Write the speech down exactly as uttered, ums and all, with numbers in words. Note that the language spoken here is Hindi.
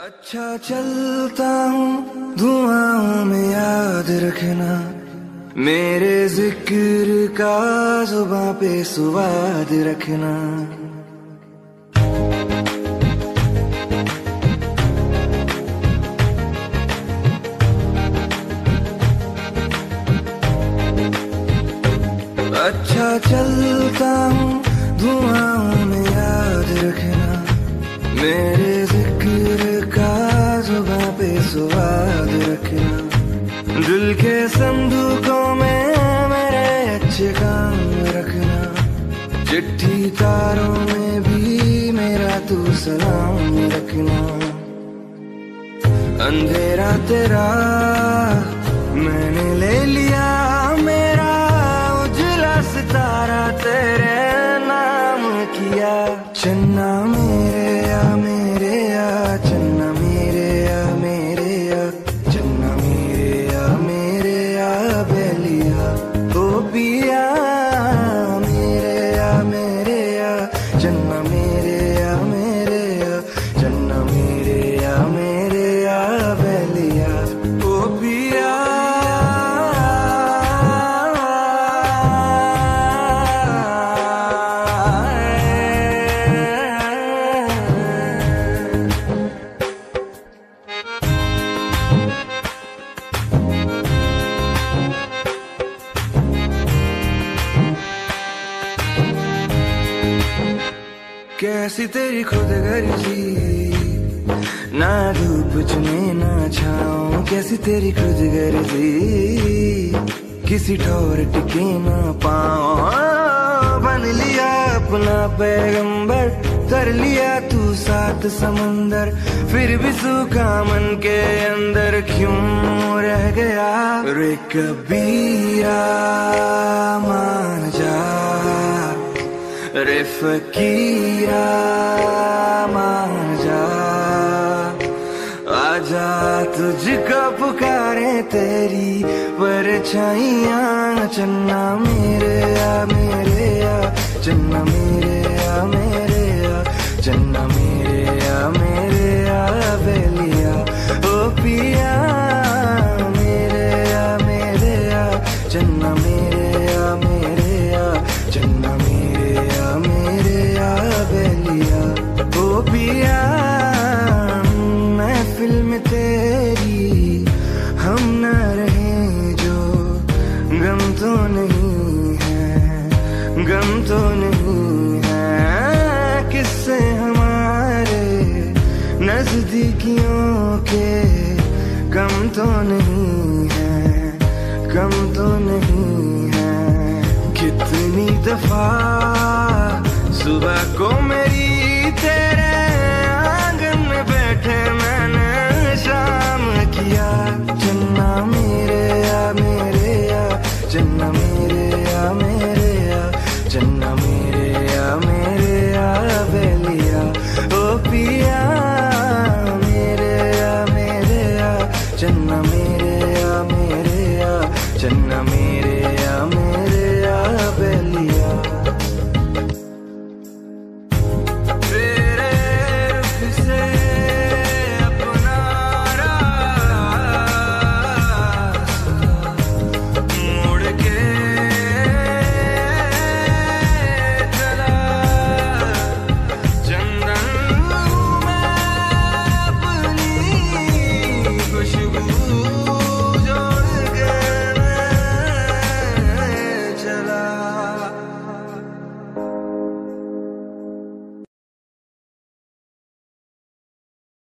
अच्छा चलता हूँ धुआं में याद रखना, मेरे जिक्र का जुबां पे सुवाद रखना। अच्छा चलता हूँ धुआं में याद रखना, मेरे जिक्र का जुबां पे स्वाद रखना। दिल के संदूकों में मेरे अच्छे काम रखना, चिट्ठी तारों में भी मेरा तू सलाम रखना। अंधेरा तेरा मैंने ले लिया, मेरा उजला सितारा तेरे नाम किया। चन्ना मेरे या मेरे या, चन्ना मेरे या मेरे या, चन्ना मेरे या मेरे या बेलिया। ओ पिया मेरे या मेरे या, चन्ना मेरे या मेरे या, चन्ना मेरे या मेरे या बेलिया। ओ पिया कैसी तेरी खुद गर्जी, ना धूप चुने ना छाँव। कैसी तेरी खुद गर्जी, किसी ठोर टिके ना पाँव। बन लिया अपना पैगंबर, कर लिया तू सात समंदर, फिर भी सूखा मन के अंदर क्यों रह गया। रे कबीरा मान जा, रे फकीरा मान जा, आजा तुझको पुकारे तेरी परछाइयाँ। चन्ना मेरे या मेरे या, चन्ना मेरे या मेरे या, चन्ना मेरे या मेरे या बेलिया। ओ पिया मेरे या मेरे या, चन्ना मेरे या मेरे या, चन्ना मेरे या मेरे या बेलिया। ओ पिया महफिल में तेरी हम न रहे जो, गम तो नहीं है, गम तो नहीं है। किससे हमारे नजदीकियों के कम तो नहीं है, कम तो नहीं है। कितनी दफा सुबह को मेरी तेरे आंगन में बैठे मैंने शाम किया। चन्ना मेरे या मेरे या, चन्ना मेरे या मेरे या, चन्ना मेरे